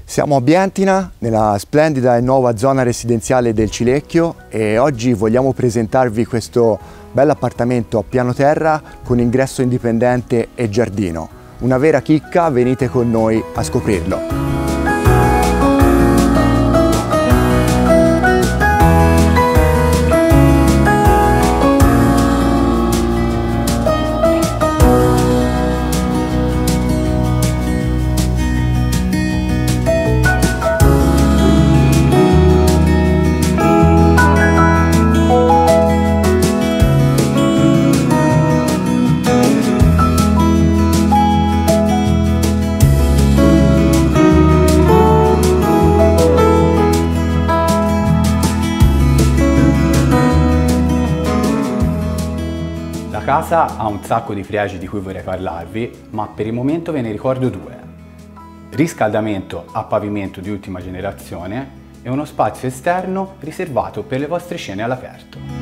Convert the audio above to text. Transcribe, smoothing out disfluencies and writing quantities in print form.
Siamo a Bientina, nella splendida e nuova zona residenziale del Cilecchio, e oggi vogliamo presentarvi questo bel appartamento a piano terra con ingresso indipendente e giardino. Una vera chicca, venite con noi a scoprirlo. La casa ha un sacco di pregi di cui vorrei parlarvi, ma per il momento ve ne ricordo due. Riscaldamento a pavimento di ultima generazione e uno spazio esterno riservato per le vostre cene all'aperto.